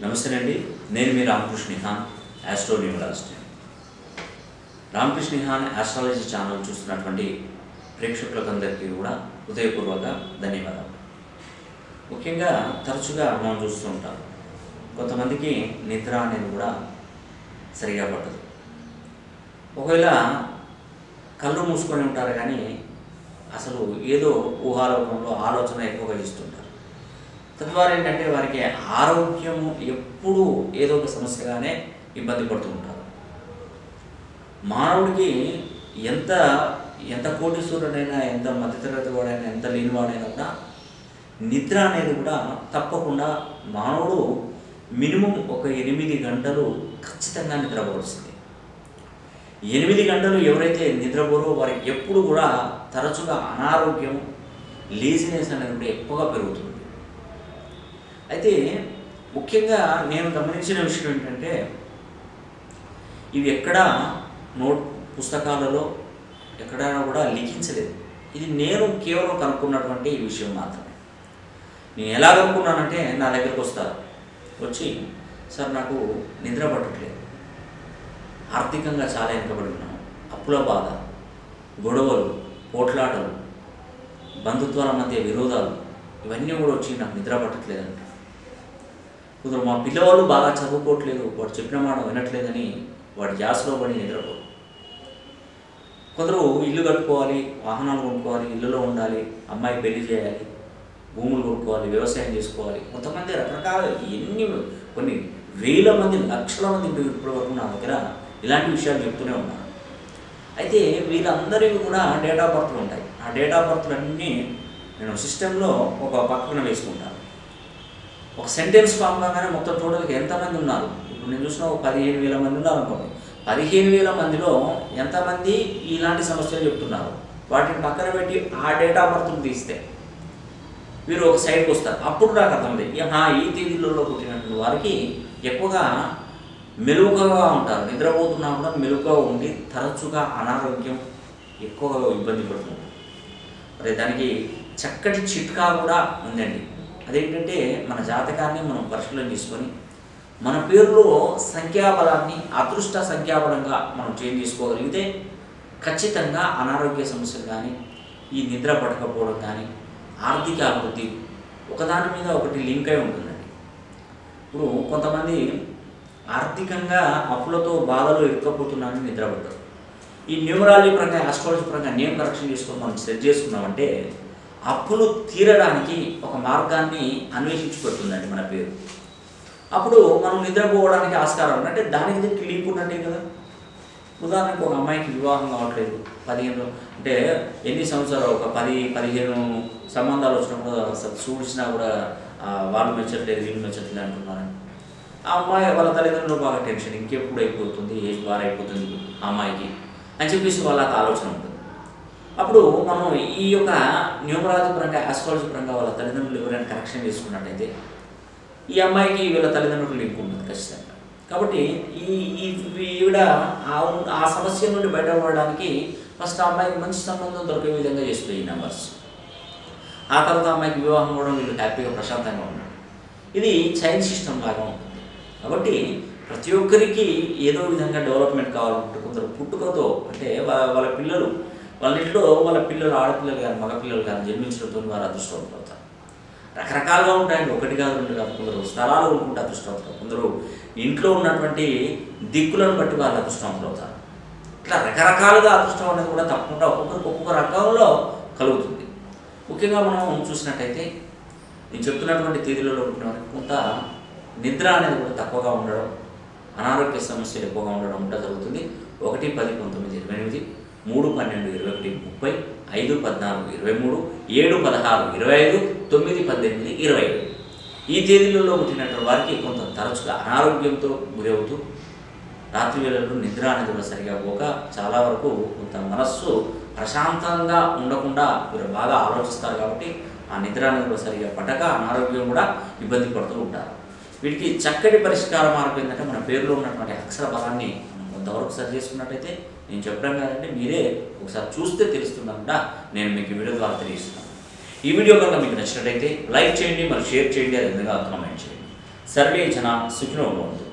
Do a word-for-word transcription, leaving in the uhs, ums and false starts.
నమస్తే అండి, నేను మీ Ram Krishnihan, astro numerologist. Ram Krishnihan astrology channel చూస్తున్నటువంటి ప్రేక్షకులందరికీ కూడా హృదయపూర్వక ధన్యవాదాలు. ముఖ్యంగా తరచుగా మనం చూస్తూ ఉంటాం, కొంతమందికి నిద్ర అనేది కూడా సరిగా పట్టదు. ఒకవేళ కళ్ళు మూసుకొని ఉంటారు కానీ అసలు ఏదో ఊహాలోకంలో ఆలోచన ఎక్కువగా ఇస్తుంటారు. తద్వారా ఏంటంటే వారికి ఆరోగ్యము ఎప్పుడూ ఏదో ఒక సమస్యగానే ఇబ్బంది పడుతూ ఉంటారు. మానవుడికి ఎంత ఎంత కోటీశ్వరుడైనా, ఎంత మధ్యతరగతి వాడైనా, ఎంత లేనివాడైనా కూడా నిద్ర అనేది కూడా తప్పకుండా మానవుడు మినిమం ఒక ఎనిమిది గంటలు ఖచ్చితంగా నిద్రపోవాల్సింది. ఎనిమిది గంటలు ఎవరైతే నిద్రపోరో వారికి ఎప్పుడు కూడా తరచుగా అనారోగ్యం, లేజినెస్ అనేది కూడా ఎక్కువగా పెరుగుతుంది. అయితే ముఖ్యంగా నేను గమనించిన విషయం ఏంటంటే, ఇవి ఎక్కడా నోట్ పుస్తకాలలో ఎక్కడైనా కూడా లిఖించలేదు. ఇది నేను కేవలం కనుక్కున్నటువంటి ఈ విషయం మాత్రమే. నేను ఎలా కనుక్కున్నానంటే, నా దగ్గరకు వస్తారు, వచ్చి సార్ నాకు నిద్ర పట్టట్లేదు, ఆర్థికంగా చాలా వెనుకబడి ఉన్నాను, అప్పుల బాధ, గొడవలు, పోట్లాటలు, బంధుత్వాల మధ్య విరోధాలు, ఇవన్నీ కూడా వచ్చి నాకు నిద్ర పట్టట్లేదంట. కొందరు మా పిల్లవాళ్ళు బాగా చదువుకోవట్లేదు, వాడు చెప్పిన మాట వినట్లేదని వాడి జాస్లో పడి నిద్రపోరు. కొందరు ఇల్లు కట్టుకోవాలి, వాహనాలు కొనుక్కోవాలి, ఇల్లులో ఉండాలి, అమ్మాయి పెళ్లి చేయాలి, భూములు కొనుక్కోవాలి, వ్యవసాయం చేసుకోవాలి. కొంతమంది రకరకాల ఎన్ని కొన్ని వేల మంది, లక్షల మంది ఇప్పటి వరకు నా దగ్గర ఇలాంటి విషయాలు చెప్తూనే ఉన్నారు. అయితే వీళ్ళందరికీ కూడా డేట్ ఆఫ్ బర్త్లు ఉంటాయి. ఆ డేట్ ఆఫ్ బర్త్లన్నీ నేను సిస్టంలో ఒక పక్కన వేసుకుంటాను. ఒక సెంటెన్స్ ఫామ్ కాగానే మొత్తం టోటల్గా ఎంతమంది ఉన్నారు, ఇప్పుడు నేను చూసిన ఒక పదిహేను వేల మంది ఉన్నారు అనుకోండి. పదిహేను వేల మందిలో ఎంతమంది ఇలాంటి సమస్యలు చెప్తున్నారు, వాటిని పక్కన పెట్టి ఆ డేట్ ఆఫ్ బర్త్లు తీస్తే వీరు ఒక సైడ్కి వస్తారు. అప్పుడు నాకు అర్థమైంది, ఈ తేదీలలో పుట్టినటువంటి వారికి ఎక్కువగా మెలుగుగా ఉంటారు, నిద్రపోతున్నా కూడా మెలుగుగా ఉండి తరచుగా అనారోగ్యం ఎక్కువగా ఇబ్బంది పడుతుంది. మరి దానికి చక్కటి చిట్కా కూడా ఉందండి. అదేంటంటే, మన జాతకాన్ని మనం పరిశీలన చేసుకొని మన పేరులో సంఖ్యాబలాన్ని అదృష్ట సంఖ్యాబలంగా మనం చేంజ్ చేసుకోగలిగితే ఖచ్చితంగా అనారోగ్య సమస్యలు కానీ, ఈ నిద్ర పట్టకపోవడం కానీ, ఆర్థిక అభివృద్ధి ఒకదాని మీద ఒకటి లింక్ అయి ఉంటుందండి. ఇప్పుడు కొంతమంది ఆర్థికంగా అప్పులతో బాధలు ఇరుక్కపోతున్నారని నిద్రపడ్డారు. ఈ న్యూమరాలజీ పరంగా, ఆస్ట్రాలజీ పరంగా నేమ్ కరెక్షన్ చేసుకొని మనం సెట్ చేసుకున్నామంటే అప్పులు తీరడానికి ఒక మార్గాన్ని అన్వేషించి పెడుతుందండి మన పేరు. అప్పుడు మనం నిద్రపోవడానికి ఆస్కారం ఉంది. అంటే దానికి దీనికి లింక్ ఉన్నట్టే కదా. ఉదాహరణకు ఒక అమ్మాయికి వివాహం కావట్లేదు, పదిహేను అంటే ఎన్ని సంవత్సరాలు, ఒక పది పదిహేను సంబంధాలు వచ్చినప్పుడు చూసినా కూడా వాళ్ళు మెచ్చట్లేదు, వీళ్ళు మెచ్చట్లేదు అంటున్నారని ఆ అమ్మాయి వాళ్ళ తల్లిదండ్రులు బాగా టెన్షన్, ఇంకెప్పుడు అయిపోతుంది, ఏజ్ బాగా అయిపోతుంది ఆ అమ్మాయికి అని చెప్పేసి వాళ్ళకి ఆలోచన ఉంటుంది. అప్పుడు మనం ఈ యొక్క న్యూమరాలజీ పరంగా, ఆస్ట్రాలజీ పరంగా వాళ్ళ తల్లిదండ్రులు ఎవరైనా కరెక్షన్ చేసుకున్నట్టయితే ఈ అమ్మాయికి వీళ్ళ తల్లిదండ్రులు లింక్ ఉంటుంది ఖచ్చితంగా. కాబట్టి ఈ ఈవిడ ఆ సమస్య నుండి బయటపడడానికి ఫస్ట్ ఆ అమ్మాయికి మంచి సంబంధం దొరికే విధంగా చేస్తుంది ఈ నెంబర్స్. ఆ తర్వాత అమ్మాయికి వివాహం కూడా వీళ్ళు హ్యాపీగా ప్రశాంతంగా ఉన్నారు. ఇది చైన్ సిస్టమ్ లాగా ఉంటుంది. కాబట్టి ప్రతి ఒక్కరికి ఏదో విధంగా డెవలప్మెంట్ కావాలంటే కొందరు పుట్టుకతో, అంటే వాళ్ళ పిల్లలు వాళ్ళ ఇంట్లో వాళ్ళ పిల్లలు, ఆడపిల్లలు కానీ మగపిల్లలు కానీ జన్మించడంతో వారు అదృష్టవంతులు అవుతారు. రకరకాలుగా ఉంటాయండి, ఒకటి కాదు రెండు కాదు. కొందరు స్థలాలు కొనుక్కుంటే అదృష్టవంతులు, కొందరు ఇంట్లో ఉన్నటువంటి దిక్కులను బట్టి వాళ్ళు అదృష్టవంతులు అవుతారు. ఇట్లా రకరకాలుగా అదృష్టం అనేది కూడా తప్పకుండా ఒక్కొక్కరికి ఒక్కొక్క రకంలో కలుగుతుంది. ముఖ్యంగా మనం చూసినట్టయితే నేను చెప్తున్నటువంటి తేదీలలో పుట్టిన వారికి కొంత నిద్ర అనేది కూడా తక్కువగా ఉండడం, అనారోగ్య సమస్యలు ఎక్కువగా ఉండడం ఉంటే జరుగుతుంది. ఒకటి పది పంతొమ్మిది ఇరవై ఎనిమిది, మూడు పన్నెండు ఇరవై ఒకటి ముప్పై, ఐదు పద్నాలుగు ఇరవై మూడు, ఏడు పదహారు ఇరవై ఐదు, తొమ్మిది పద్దెనిమిది ఇరవై ఐదు ఈ తేదీలలో పుట్టినటువంటి వారికి కొంత తరచుగా అనారోగ్యంతో గురవుతూ రాత్రి వేళల్లో నిద్ర అనేది కూడా సరిగా పోక చాలా వరకు కొంత మనస్సు ప్రశాంతంగా ఉండకుండా వీరు బాగా ఆలోచిస్తారు. కాబట్టి ఆ నిద్ర అనేది కూడా సరిగా పట్టక అనారోగ్యం కూడా ఇబ్బంది పడుతూ ఉంటారు. వీటికి చక్కటి పరిష్కార మార్గం ఏంటంటే, మన పేరులో ఉన్నటువంటి అక్షర బలాన్ని మనం కొంతవరకు సరి చేసుకున్నట్టయితే, నేను చెప్పడం కాదంటే మీరే ఒకసారి చూస్తే తెలుస్తుందంట, నేను మీకు వీడియో ద్వారా తెలియజేస్తున్నాను. ఈ వీడియో కనుక మీకు నచ్చినట్లయితే లైక్ చేయండి, మరి షేర్ చేయండి, అదేవిధంగా కామెంట్ చేయండి. సర్వే జన సుఖినో భవంతు.